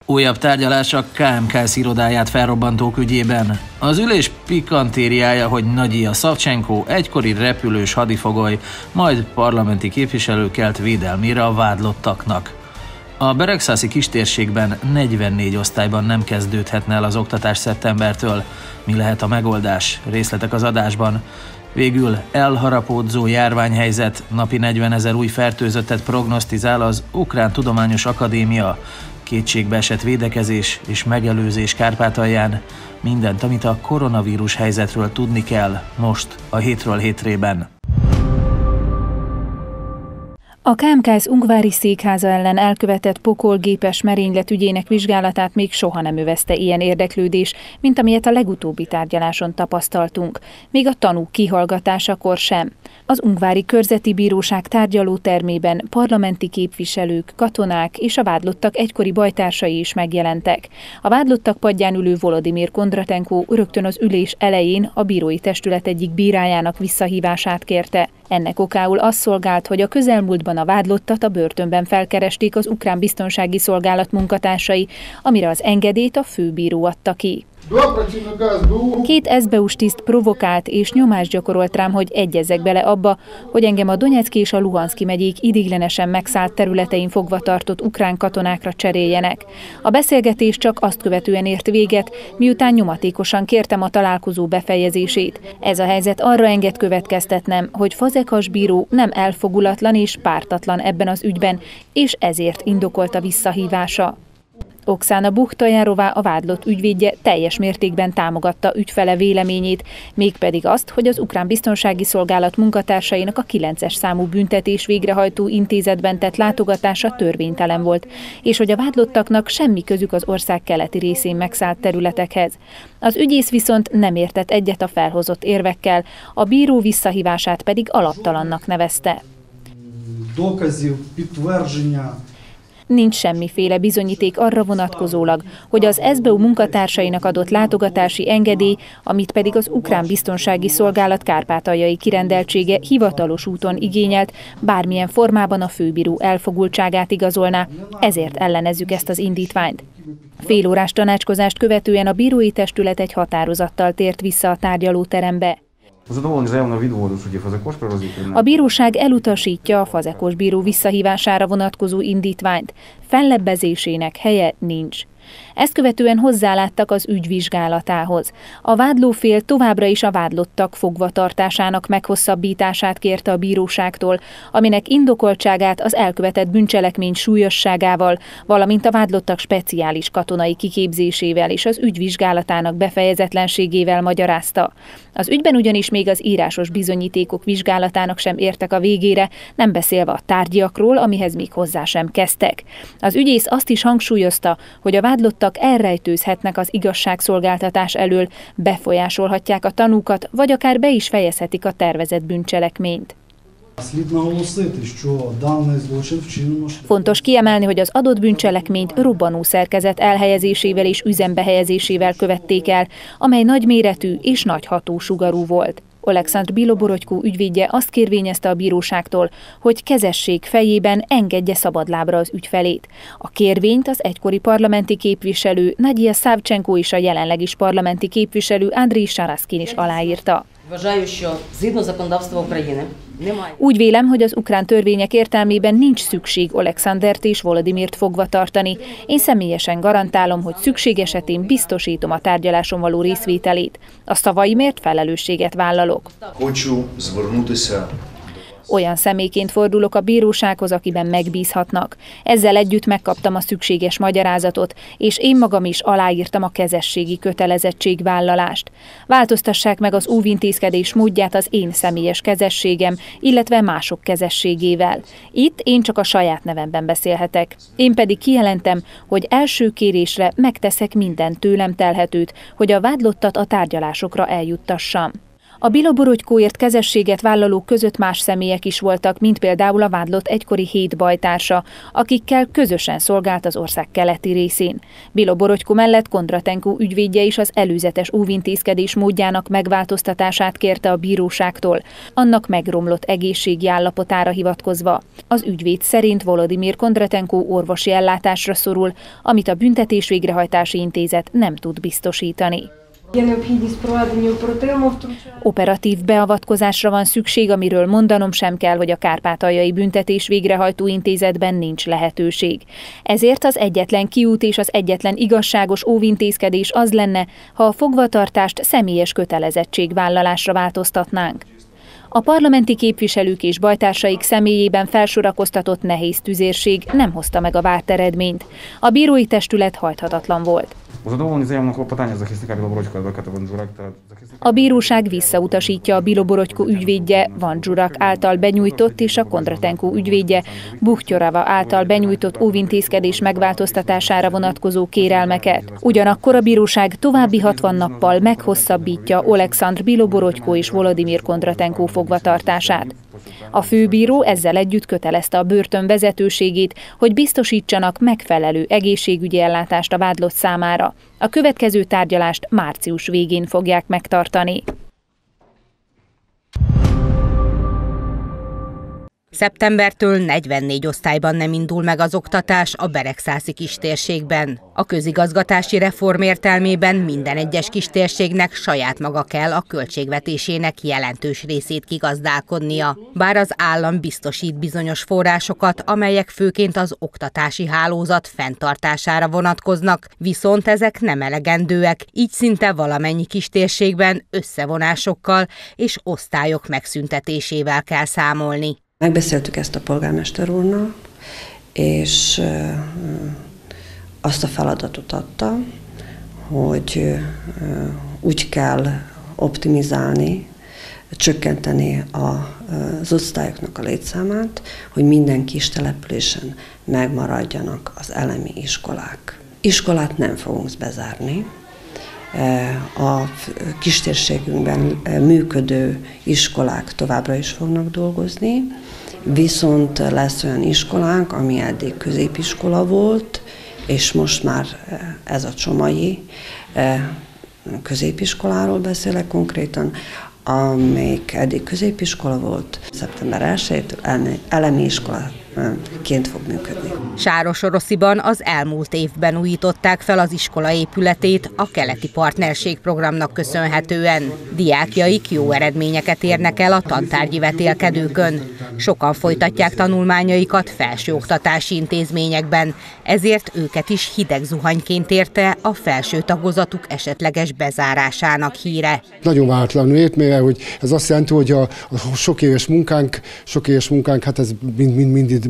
Újabb tárgyalás a KMKS irodáját felrobbantók ügyében. Az ülés pikantériája, hogy Nagyija Szavcsenko egykori repülős hadifogoly, majd parlamenti képviselő kelt védelmére a vádlottaknak. A beregszászi kistérségben 44 osztályban nem kezdődhetne el az oktatás szeptembertől. Mi lehet a megoldás? Részletek az adásban. Végül elharapódzó járványhelyzet, napi 40 000 új fertőzöttet prognosztizál az Ukrán Tudományos Akadémia. Kétségbeesett védekezés és megelőzés Kárpátalján. Mindent, amit a koronavírus helyzetről tudni kell, most a Hétről Hétrében. A KMKS ungvári székháza ellen elkövetett pokolgépes merénylet ügyének vizsgálatát még soha nem övezte ilyen érdeklődés, mint amilyet a legutóbbi tárgyaláson tapasztaltunk, még a tanúk kihallgatásakor sem. Az ungvári körzeti bíróság tárgyalótermében parlamenti képviselők, katonák és a vádlottak egykori bajtársai is megjelentek. A vádlottak padján ülő Volodymyr Kondratenko rögtön az ülés elején a bírói testület egyik bírájának visszahívását kérte. Ennek okául az szolgált, hogy a közelmúltban a vádlottat a börtönben felkeresték az ukrán biztonsági szolgálat munkatársai, amire az engedélyt a főbíró adta ki. Két SBU-s tiszt provokált és nyomást gyakorolt rám, hogy egyezzek bele abba, hogy engem a Donyecky és a Luhanszki megyék ideiglenesen megszállt területein fogva tartott ukrán katonákra cseréljenek. A beszélgetés csak azt követően ért véget, miután nyomatékosan kértem a találkozó befejezését. Ez a helyzet arra enged következtetnem, hogy Fazekas bíró nem elfogulatlan és pártatlan ebben az ügyben, és ezért indokolt a visszahívása. Oksana Buchtajárová, a vádlott ügyvédje teljes mértékben támogatta ügyfele véleményét, mégpedig azt, hogy az ukrán biztonsági szolgálat munkatársainak a 9-es számú büntetés végrehajtó intézetben tett látogatása törvénytelen volt, és hogy a vádlottaknak semmi közük az ország keleti részén megszállt területekhez. Az ügyész viszont nem értett egyet a felhozott érvekkel, a bíró visszahívását pedig alaptalannak nevezte. Nincs semmiféle bizonyíték arra vonatkozólag, hogy az SBU munkatársainak adott látogatási engedély, amit pedig az ukrán biztonsági szolgálat kárpátaljai kirendeltsége hivatalos úton igényelt, bármilyen formában a főbíró elfogultságát igazolná, ezért ellenezzük ezt az indítványt. Félórás tanácskozást követően a bírói testület egy határozattal tért vissza a tárgyalóterembe. A bíróság elutasítja a Fazekas bíró visszahívására vonatkozó indítványt, fellebbezésének helye nincs. Ezt követően hozzáláttak az ügy vizsgálatához. A vádlófél továbbra is a vádlottak fogvatartásának meghosszabbítását kérte a bíróságtól, aminek indokoltságát az elkövetett bűncselekmény súlyosságával, valamint a vádlottak speciális katonai kiképzésével és az ügy vizsgálatának befejezetlenségével magyarázta. Az ügyben ugyanis még az írásos bizonyítékok vizsgálatának sem értek a végére, nem beszélve a tárgyiakról, amihez még hozzá sem kezdtek. Az ügyész azt is hangsúlyozta, hogy a vádlottak elrejtőzhetnek az igazságszolgáltatás elől, befolyásolhatják a tanúkat, vagy akár be is fejezhetik a tervezett bűncselekményt. Fontos kiemelni, hogy az adott bűncselekményt robbanó szerkezet elhelyezésével és üzembe helyezésével követték el, amely nagyméretű és nagy hatósugarú volt. Oleksandr Biloborodko ügyvédje azt kérvényezte a bíróságtól, hogy kezesség fejében engedje szabadlábra az ügyfelét. A kérvényt az egykori parlamenti képviselő Nagyija Szavcsenko és a jelenleg is parlamenti képviselő Andriy Sharaskin is aláírta. Úgy vélem, hogy az ukrán törvények értelmében nincs szükség Oleksandert és Volodymyrt fogva tartani. Én személyesen garantálom, hogy szükség esetén biztosítom a tárgyaláson való részvételét. A szavaimért felelősséget vállalok. Olyan személyként fordulok a bírósághoz, akiben megbízhatnak. Ezzel együtt megkaptam a szükséges magyarázatot, és én magam is aláírtam a kezességi kötelezettségvállalást. Változtassák meg az óvintézkedés módját az én személyes kezességem, illetve mások kezességével. Itt én csak a saját nevemben beszélhetek. Én pedig kijelentem, hogy első kérésre megteszek minden tőlem telhetőt, hogy a vádlottat a tárgyalásokra eljuttassam. A Biloborodykóért kezességet vállalók között más személyek is voltak, mint például a vádlott egykori 7 bajtársa, akikkel közösen szolgált az ország keleti részén. Biloborodykó mellett Kondratenko ügyvédje is az előzetes óvintézkedés módjának megváltoztatását kérte a bíróságtól, annak megromlott egészségi állapotára hivatkozva. Az ügyvéd szerint Volodymyr Kondratenko orvosi ellátásra szorul, amit a büntetés végrehajtási intézet nem tud biztosítani. Operatív beavatkozásra van szükség, amiről mondanom sem kell, hogy a Kárpátaljai Büntetés Végrehajtó Intézetben nincs lehetőség. Ezért az egyetlen kiút és az egyetlen igazságos óvintézkedés az lenne, ha a fogvatartást személyes kötelezettségvállalásra változtatnánk. A parlamenti képviselők és bajtársaik személyében felsorakoztatott nehéz tüzérség nem hozta meg a várt eredményt. A bírói testület hajthatatlan volt. A bíróság visszautasítja a Biloborodykó ügyvédje Vandzsurak által benyújtott és a Kondratenko ügyvédje Buhtyorava által benyújtott óvintézkedés megváltoztatására vonatkozó kérelmeket. Ugyanakkor a bíróság további 60 nappal meghosszabbítja Olekszandr Biloborodykó és Volodymyr Kondratenko fogvatartását. A főbíró ezzel együtt kötelezte a börtön vezetőségét, hogy biztosítsanak megfelelő egészségügyi ellátást a vádlott számára. A következő tárgyalást március végén fogják megtartani. Szeptembertől 44 osztályban nem indul meg az oktatás a beregszászi kistérségben. A közigazgatási reform értelmében minden egyes kistérségnek saját maga kell a költségvetésének jelentős részét kigazdálkodnia. Bár az állam biztosít bizonyos forrásokat, amelyek főként az oktatási hálózat fenntartására vonatkoznak, viszont ezek nem elegendőek, így szinte valamennyi kistérségben összevonásokkal és osztályok megszüntetésével kell számolni. Megbeszéltük ezt a polgármester úrnak, és azt a feladatot adta, hogy úgy kell optimizálni, csökkenteni az osztályoknak a létszámát, hogy minden kis településen megmaradjanak az elemi iskolák. Iskolát nem fogunk bezárni. A kistérségünkben működő iskolák továbbra is fognak dolgozni, viszont lesz olyan iskolánk, ami eddig középiskola volt, és most már ez a Csomai középiskoláról beszélek konkrétan, amelyik eddig középiskola volt, szeptember 1-től elemi iskolaként fog működni. Sárosorosziban az elmúlt évben újították fel az iskola épületét a keleti partnerség programnak köszönhetően. Diákjaik jó eredményeket érnek el a tantárgyi vetélkedőkön. Sokan folytatják tanulmányaikat felsőoktatási intézményekben, ezért őket is hideg zuhanyként érte a felső tagozatuk esetleges bezárásának híre. Nagyon váratlanul ért, mivel hogy ez azt jelenti, hogy a sok éves munkánk, hát ez mindig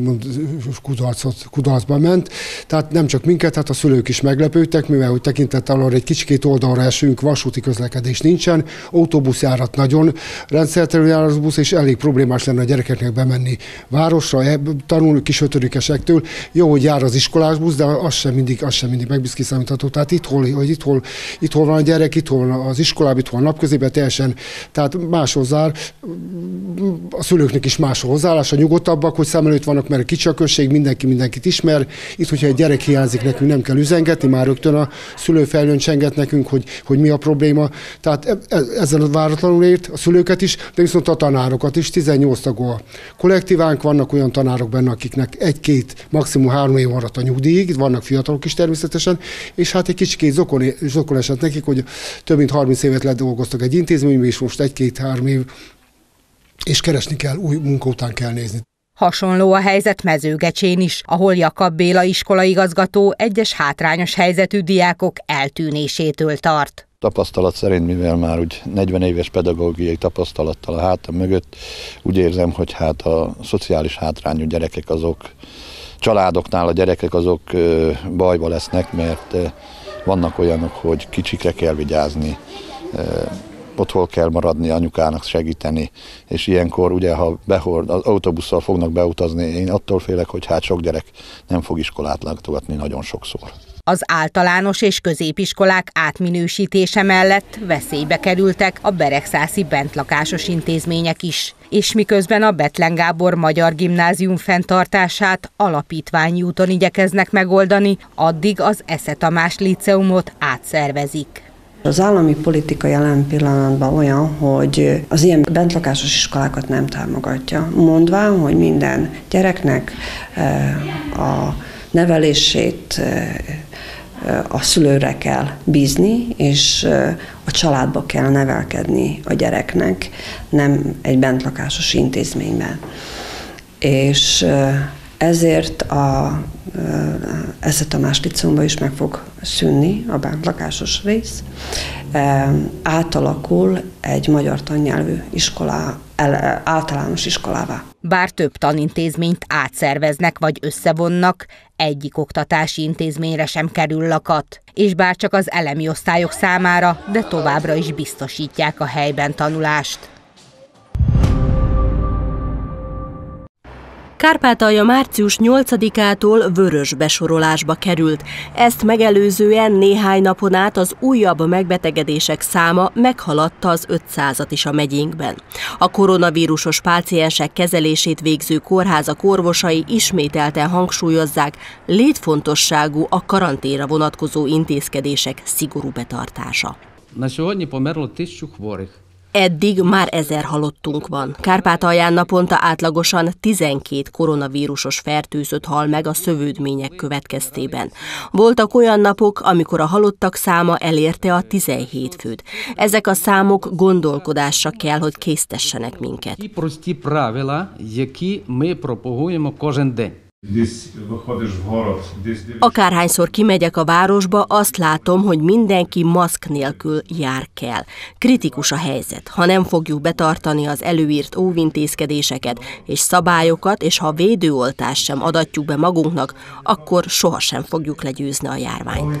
kudarcba ment. Tehát nem csak minket, hát a szülők is meglepődtek, mivel hogy tekintettel arra egy kicsikét oldalra esünk, vasúti közlekedés nincsen, autóbuszjárat nagyon rendszerszerű jár az busz, és elég problémás lenne a gyerekeknek bemenni városra, tanulni kis ötödikesektől. Jó, hogy jár az iskolás busz, de az sem mindig megbizkiszámítható. Tehát itt hol van a gyerek, itt hol van az iskolában, itt hol van napközében, teljesen, tehát máshol zár. A szülőknek is más a hozzáállása, nyugodtabbak, hogy szem előtt vannak, mert kicsi a község, mindenkit ismer. Itt, hogyha egy gyerek hiányzik, nekünk nem kell üzengetni, már rögtön a szülő feljöncsenget nekünk, hogy mi a probléma. Tehát ezzel váratlanul ért a szülőket is, de viszont a tanárokat is. 18 tagú a kollektívánk, vannak olyan tanárok benne, akiknek 1-2, maximum 3 év maradt a nyugdíjig, vannak fiatalok is természetesen, és hát egy kicsikét zokon esett nekik, hogy több mint 30 évet ledolgoztak egy intézményben, és most 1-2-3 év, és keresni kell, új munka után kell nézni. Hasonló a helyzet Mezőgecsén is, ahol Jakab Béla iskolaigazgató egyes hátrányos helyzetű diákok eltűnésétől tart. Tapasztalat szerint, mivel már úgy 40 éves pedagógiai tapasztalattal a hátam mögött, úgy érzem, hogy hát a szociális hátrányú gyerekek azok, családoknál a gyerekek azok bajba lesznek, mert vannak olyanok, hogy kicsikre kell vigyázni, otthon kell maradni, anyukának segíteni, és ilyenkor ugye, ha az autóbusszal fognak beutazni, én attól félek, hogy hát sok gyerek nem fog iskolát látogatni nagyon sokszor. Az általános és középiskolák átminősítése mellett veszélybe kerültek a beregszászi bentlakásos intézmények is. És miközben a Bethlen Gábor Magyar Gimnázium fenntartását alapítványi úton igyekeznek megoldani, addig az Esze Tamás Líceumot átszervezik. Az állami politika jelen pillanatban olyan, hogy az ilyen bentlakásos iskolákat nem támogatja, mondván, hogy minden gyereknek a nevelését a szülőre kell bízni, és a családba kell nevelkedni a gyereknek, nem egy bentlakásos intézményben. És ezért a Esze Tamás Líceumban is meg fog szűnni a bentlakásos rész. Átalakul egy magyar tannyelvű általános iskolává. Bár több tanintézményt átszerveznek vagy összevonnak, egyik oktatási intézményre sem kerül lakat. És bár csak az elemi osztályok számára, de továbbra is biztosítják a helyben tanulást. Kárpátalja március 8-ától vörös besorolásba került. Ezt megelőzően néhány napon át az újabb megbetegedések száma meghaladta az 500-at is a megyénkben. A koronavírusos páciensek kezelését végző kórházak orvosai ismételten hangsúlyozzák, létfontosságú a karanténra vonatkozó intézkedések szigorú betartása. Eddig már 1000 halottunk van. Kárpátalján naponta átlagosan 12 koronavírusos fertőzött hal meg a szövődmények következtében. Voltak olyan napok, amikor a halottak száma elérte a 17 főt. Ezek a számok gondolkodásra kell, hogy késztessenek minket. Akárhányszor kimegyek a városba, azt látom, hogy mindenki maszk nélkül jár kell. Kritikus a helyzet. Ha nem fogjuk betartani az előírt óvintézkedéseket és szabályokat, és ha védőoltást sem adatjuk be magunknak, akkor sohasem fogjuk legyőzni a járványt.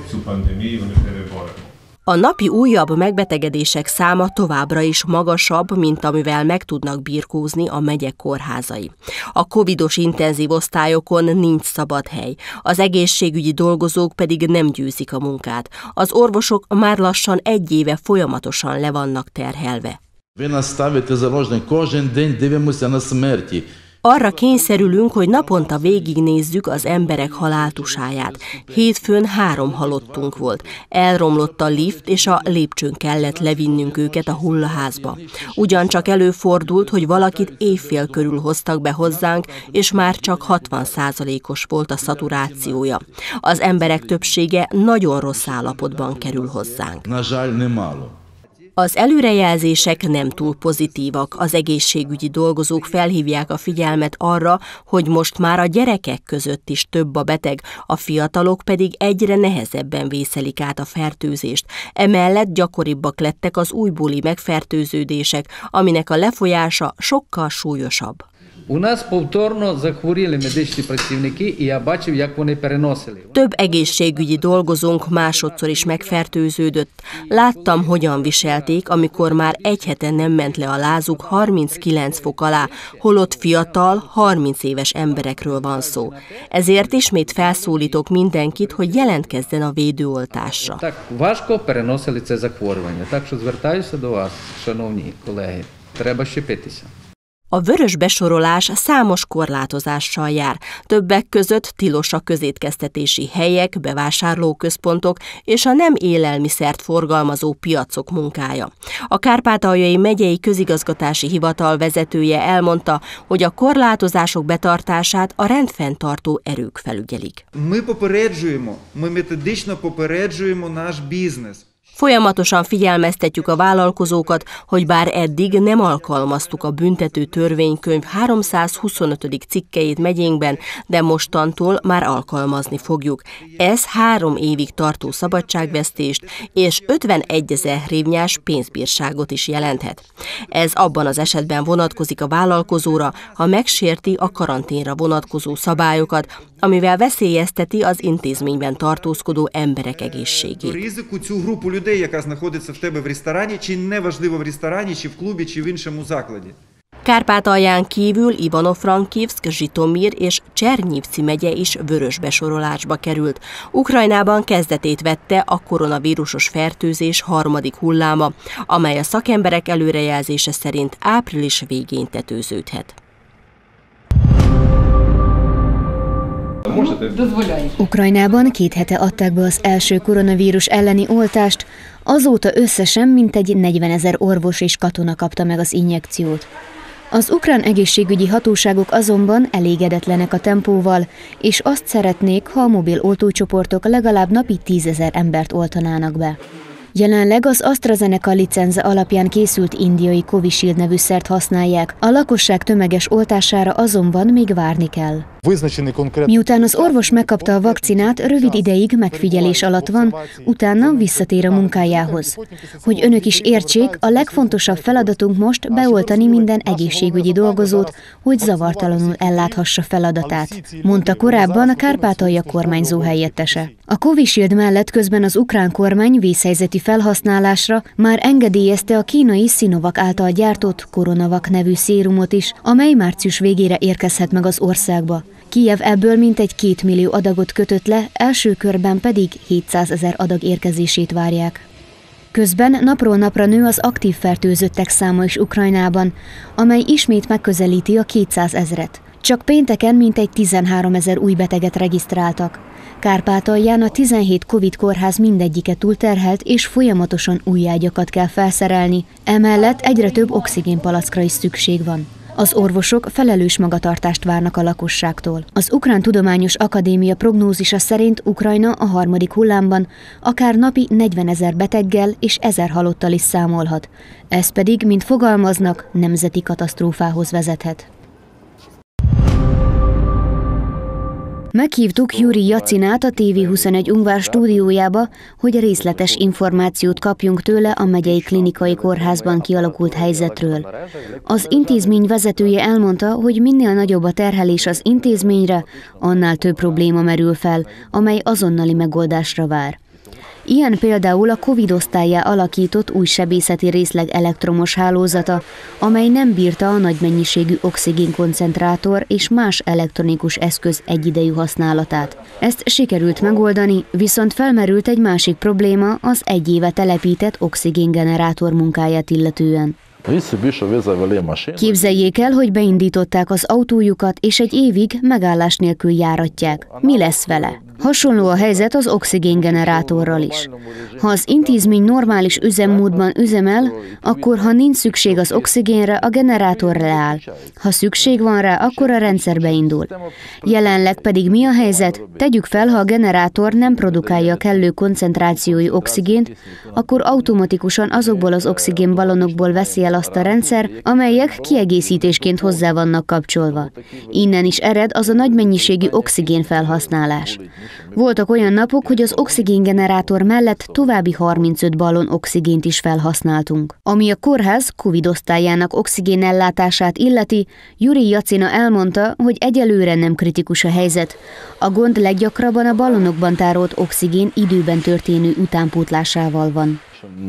A napi újabb megbetegedések száma továbbra is magasabb, mint amivel meg tudnak birkózni a megyek kórházai. A covidos intenzív osztályokon nincs szabad hely, az egészségügyi dolgozók pedig nem győzik a munkát. Az orvosok már lassan 1 éve folyamatosan le vannak terhelve. Arra kényszerülünk, hogy naponta végignézzük az emberek haláltusáját. Hétfőn 3 halottunk volt. Elromlott a lift, és a lépcsőn kellett levinnünk őket a hullaházba. Ugyancsak előfordult, hogy valakit éjfél körül hoztak be hozzánk, és már csak 60%-os volt a szaturációja. Az emberek többsége nagyon rossz állapotban kerül hozzánk. Az előrejelzések nem túl pozitívak. Az egészségügyi dolgozók felhívják a figyelmet arra, hogy most már a gyerekek között is több a beteg, a fiatalok pedig egyre nehezebben vészelik át a fertőzést. Emellett gyakoribbak lettek az újbóli megfertőződések, aminek a lefolyása sokkal súlyosabb. Több egészségügyi dolgozónk másodszor is megfertőződött. Láttam, hogyan viselték, amikor már 1 hete nem ment le a lázuk 39 fok alá, holott fiatal, 30 éves emberekről van szó. Ezért ismét felszólítok mindenkit, hogy jelentkezzen a védőoltásra. A vörös besorolás számos korlátozással jár. Többek között tilos a közétkeztetési helyek, bevásárlóközpontok és a nem élelmiszert forgalmazó piacok munkája. A Kárpátaljai Megyei Közigazgatási Hivatal vezetője elmondta, hogy a korlátozások betartását a rendfenntartó erők felügyelik. Ми методично попереджуємо наш бізнес. Folyamatosan figyelmeztetjük a vállalkozókat, hogy bár eddig nem alkalmaztuk a büntető törvénykönyv 325. cikkeit megyénkben, de mostantól már alkalmazni fogjuk. Ez 3 évig tartó szabadságvesztést és 51 000 hrivnyás pénzbírságot is jelenthet. Ez abban az esetben vonatkozik a vállalkozóra, ha megsérti a karanténra vonatkozó szabályokat, amivel veszélyezteti az intézményben tartózkodó emberek egészségét. Яка знаходиться в тебе в ресторані, чи неважливо в ресторані, чи в клубі, чи в іншому закладі. Kárpátalján kívül Ivano-Frankivszk, Zsitomír és Csernyivci megye is vörös besorolásba került. Ukrajnában kezdetét vette a koronavírusos fertőzés harmadik hulláma, amely a szakemberek előrejelzése szerint április végén tetőződhet. Ukrajnában 2 hete adták be az első koronavírus elleni oltást, azóta összesen mintegy 40 000 orvos és katona kapta meg az injekciót. Az ukrán egészségügyi hatóságok azonban elégedetlenek a tempóval, és azt szeretnék, ha a mobil oltócsoportok legalább napi 10 000 embert oltanának be. Jelenleg az AstraZeneca licenze alapján készült indiai Covishield nevű szert használják, a lakosság tömeges oltására azonban még várni kell. Miután az orvos megkapta a vakcinát, rövid ideig megfigyelés alatt van, utána visszatér a munkájához. Hogy önök is értsék, a legfontosabb feladatunk most beoltani minden egészségügyi dolgozót, hogy zavartalanul elláthassa feladatát, mondta korábban a Kárpátalja kormányzó helyettese. A Covishield mellett közben az ukrán kormány vészhelyzeti felhasználásra már engedélyezte a kínai Sinovac által gyártott Coronavac nevű szérumot is, amely március végére érkezhet meg az országba. Kijev ebből mintegy 2 millió adagot kötött le, első körben pedig 700 000 adag érkezését várják. Közben napról napra nő az aktív fertőzöttek száma is Ukrajnában, amely ismét megközelíti a 200 000-et. Csak pénteken mintegy 13 000 új beteget regisztráltak. Kárpátalján a 17 Covid kórház mindegyike túlterhelt és folyamatosan új ágyakat kell felszerelni, emellett egyre több oxigénpalackra is szükség van. Az orvosok felelős magatartást várnak a lakosságtól. Az Ukrán Tudományos Akadémia prognózisa szerint Ukrajna a harmadik hullámban akár napi 40 000 beteggel és 1000 halottal is számolhat. Ez pedig, mint fogalmaznak, nemzeti katasztrófához vezethet. Meghívtuk Juri Jacinát a TV21 Ungvár stúdiójába, hogy részletes információt kapjunk tőle a megyei klinikai kórházban kialakult helyzetről. Az intézmény vezetője elmondta, hogy minél nagyobb a terhelés az intézményre, annál több probléma merül fel, amely azonnali megoldásra vár. Ilyen például a Covid osztállyá alakított új sebészeti részleg elektromos hálózata, amely nem bírta a nagy mennyiségű oxigénkoncentrátor és más elektronikus eszköz egyidejű használatát. Ezt sikerült megoldani, viszont felmerült egy másik probléma az 1 éve telepített oxigéngenerátor munkáját illetően. Képzeljék el, hogy beindították az autójukat, és 1 évig megállás nélkül járatják. Mi lesz vele? Hasonló a helyzet az oxigéngenerátorral is. Ha az intézmény normális üzemmódban üzemel, akkor ha nincs szükség az oxigénre, a generátor leáll. Ha szükség van rá, akkor a rendszer beindul. Jelenleg pedig mi a helyzet? Tegyük fel, ha a generátor nem produkálja kellő koncentrációjú oxigént, akkor automatikusan azokból az oxigénballonokból veszi el azt a rendszer, amelyek kiegészítésként hozzá vannak kapcsolva. Innen is ered az a nagy mennyiségű oxigén felhasználás. Voltak olyan napok, hogy az oxigéngenerátor mellett további 35 ballon oxigént is felhasználtunk. Ami a kórház Covid osztályának oxigénellátását illeti, Juri Jacina elmondta, hogy egyelőre nem kritikus a helyzet. A gond leggyakrabban a ballonokban tárolt oxigén időben történő utánpótlásával van.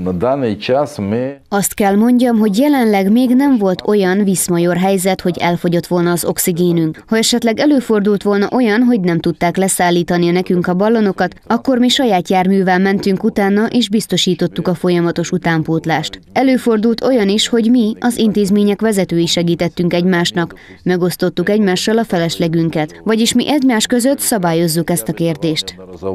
Azt kell mondjam, hogy jelenleg még nem volt olyan viszmajor helyzet, hogy elfogyott volna az oxigénünk. Ha esetleg előfordult volna olyan, hogy nem tudták leszállítani nekünk a ballonokat, akkor mi saját járművel mentünk utána, és biztosítottuk a folyamatos utánpótlást. Előfordult olyan is, hogy mi, az intézmények vezetői segítettünk egymásnak, megosztottuk egymással a feleslegünket, vagyis mi egymás között szabályozzuk ezt a kérdést.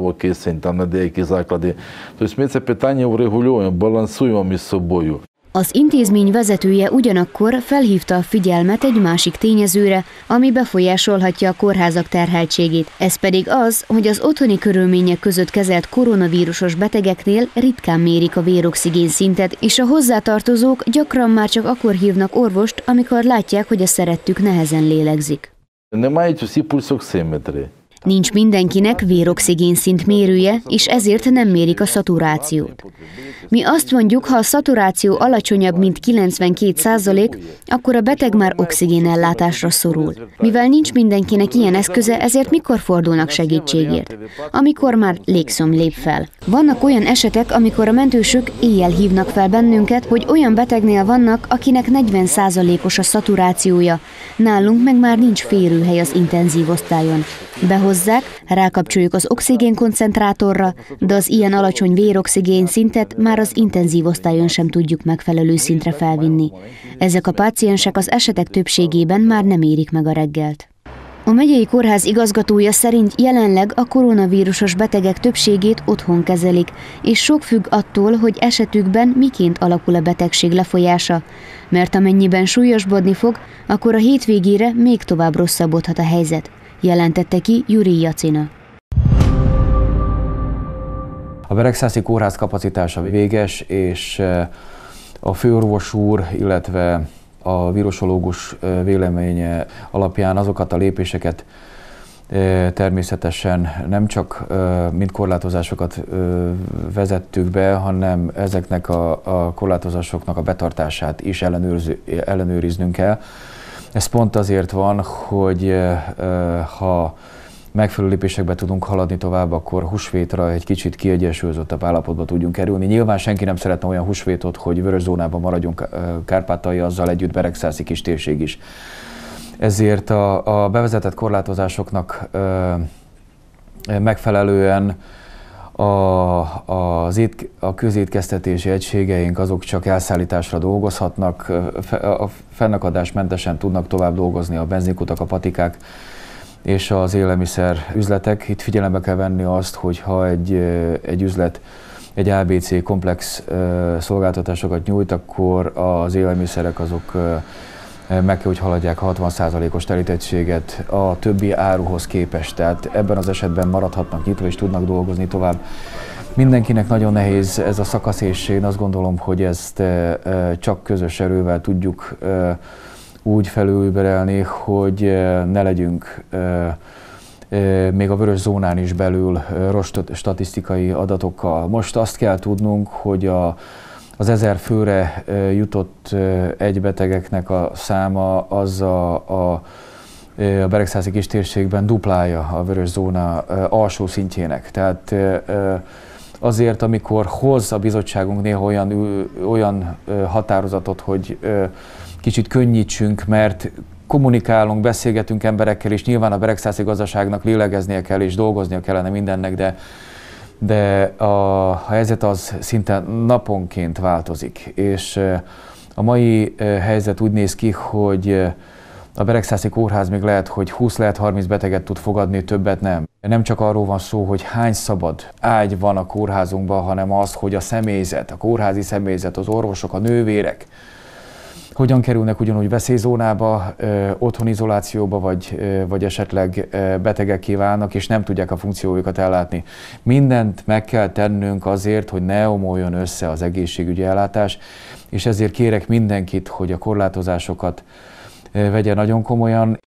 Az intézmény vezetője ugyanakkor felhívta a figyelmet egy másik tényezőre, ami befolyásolhatja a kórházak terheltségét. Ez pedig az, hogy az otthoni körülmények között kezelt koronavírusos betegeknél ritkán mérik a véroxigén szintet, és a hozzátartozók gyakran már csak akkor hívnak orvost, amikor látják, hogy a szerettük nehezen lélegzik. Nincs mindenkinek véroxigénszint mérője, és ezért nem mérik a szaturációt. Mi azt mondjuk, ha a szaturáció alacsonyabb, mint 92%, akkor a beteg már oxigénellátásra szorul. Mivel nincs mindenkinek ilyen eszköze, ezért mikor fordulnak segítségért? Amikor már légszom lép fel. Vannak olyan esetek, amikor a mentősök éjjel hívnak fel bennünket, hogy olyan betegnél vannak, akinek 40%-os a szaturációja. Nálunk meg már nincs férőhely az intenzív osztályon. Behozzák, rákapcsoljuk az oxigénkoncentrátorra, de az ilyen alacsony véroxigén szintet már az intenzív osztályon sem tudjuk megfelelő szintre felvinni. Ezek a páciensek az esetek többségében már nem érik meg a reggelt. A megyei kórház igazgatója szerint jelenleg a koronavírusos betegek többségét otthon kezelik, és sok függ attól, hogy esetükben miként alakul a betegség lefolyása, mert amennyiben súlyosbodni fog, akkor a hétvégére még tovább rosszabbodhat a helyzet, jelentette ki Juri Jacina. A Beregszászi kórház kapacitása véges, és a főorvos úr, illetve a vírusológus véleménye alapján azokat a lépéseket természetesen nem csak mint korlátozásokat vezettük be, hanem ezeknek a korlátozásoknak a betartását is ellenőriznünk kell. Ez pont azért van, hogy ha megfelelő lépésekbe tudunk haladni tovább, akkor húsvétra egy kicsit kiegyensúlyozottabb állapotba tudjunk kerülni. Nyilván senki nem szeretne olyan húsvétot, hogy vörös zónában maradjunk Kárpátalja, azzal együtt Beregszászi kistérség is. Ezért a bevezetett korlátozásoknak megfelelően a közétkeztetési egységeink azok csak elszállításra dolgozhatnak, fennakadásmentesen tudnak tovább dolgozni a benzinkutak, a patikák és az élelmiszer üzletek. Itt figyelembe kell venni azt, hogy ha egy üzlet egy ABC komplex szolgáltatásokat nyújt, akkor az élelmiszerek azok meg kell, hogy haladják 60%-os telítettséget a többi áruhoz képest. Tehát ebben az esetben maradhatnak nyitva és tudnak dolgozni tovább. Mindenkinek nagyon nehéz ez a szakasz, és én azt gondolom, hogy ezt csak közös erővel tudjuk úgy felülbelelni, hogy ne legyünk még a vörös zónán is belül rossz statisztikai adatokkal. Most azt kell tudnunk, hogy az 1000 főre jutott egybetegeknek a száma az a Beregszászi kistérségben duplája a vörös zóna alsó szintjének. Tehát azért, amikor hoz a bizottságunk néha olyan határozatot, hogy kicsit könnyítsünk, mert kommunikálunk, beszélgetünk emberekkel, és nyilván a beregszászi gazdaságnak lélegeznie kell, és dolgoznia kellene mindennek, de a helyzet az szinte naponként változik. És a mai helyzet úgy néz ki, hogy a Beregszászi kórház még lehet, hogy 20, lehet 30 beteget tud fogadni, többet nem. Nem csak arról van szó, hogy hány szabad ágy van a kórházunkban, hanem az, hogy a személyzet, a kórházi személyzet, az orvosok, a nővérek hogyan kerülnek ugyanúgy veszélyzónába, otthonizolációba, vagy esetleg betegekké válnak, és nem tudják a funkciójukat ellátni. Mindent meg kell tennünk azért, hogy ne omoljon össze az egészségügyi ellátás, és ezért kérek mindenkit, hogy a korlátozásokat vegye nagyon komolyan.